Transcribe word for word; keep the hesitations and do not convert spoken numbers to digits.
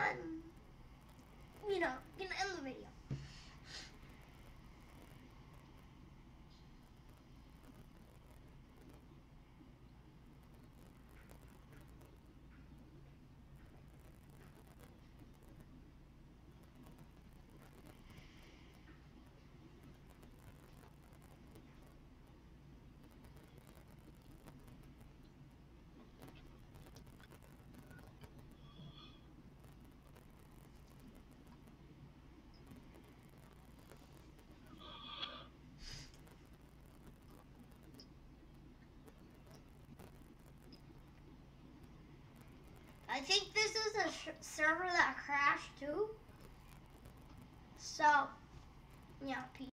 I'm, you know, gonna end the video. I think this is a server that crashed too. So, yeah, peace.